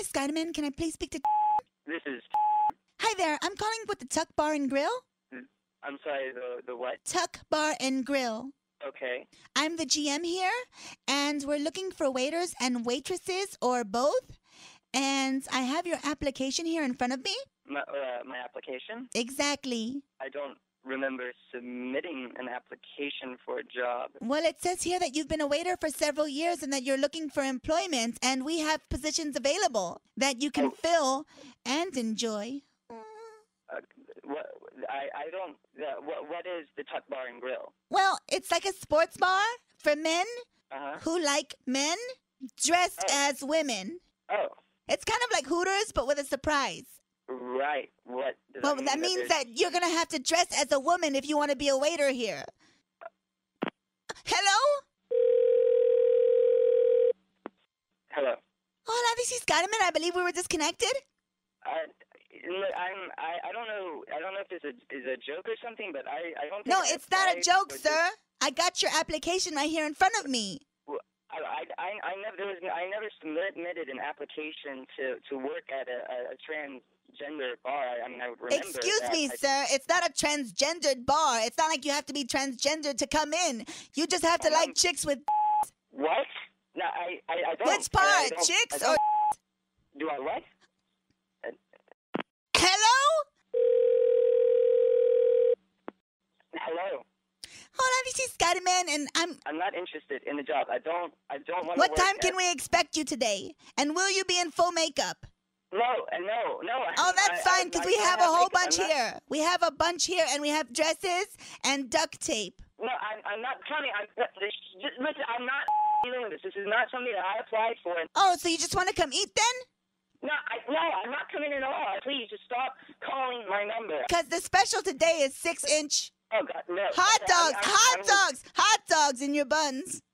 is Skyderman. Can I please speak to... This is... Hi there. I'm calling with the Tuck Bar and Grill. I'm sorry, the what? Tuck Bar and Grill. Okay. I'm the GM here, and we're looking for waiters and waitresses, or both. And I have your application here in front of me. My application? Exactly. I don't remember submitting an application for a job. Well, it says here that you've been a waiter for several years and that you're looking for employment, and we have positions available that you can fill and enjoy. What is the Tuck Bar and Grill? Well, it's like a sports bar for men who like men dressed as women. Oh. It's kind of like Hooters, but with a surprise. Right. What does Well, that mean? that means that you're going to have to dress as a woman if you want to be a waiter here. Hello? Hello. Hola, this is Carmen. I believe we were disconnected. I don't know. I don't know if this is a joke or something, but I don't think... No, it's not a joke, sir. I got your application right here in front of me. Well, I never submitted an application to work at a transgender bar. I mean, I would remember. Excuse me, sir. It's not a transgendered bar. It's not like you have to be transgender to come in. You just have to like chicks with... What? No, I don't. Which part? Chicks or... Do I what? Hello? Hello. Hola, this is Carmen, and I'm not interested in the job. I don't want to work. What time can we expect you today? And will you be in full makeup? No. Oh, that's fine, because we have a whole bunch here. We have a bunch here, and we have dresses and duct tape. No, I'm not coming. Listen, I'm not dealing with this. This is not something that I applied for. Oh, so you just want to come eat then? No, I'm not coming at all. Please, just stop calling my number. Because the special today is 6-inch Oh, God, no. hot dogs in your buns.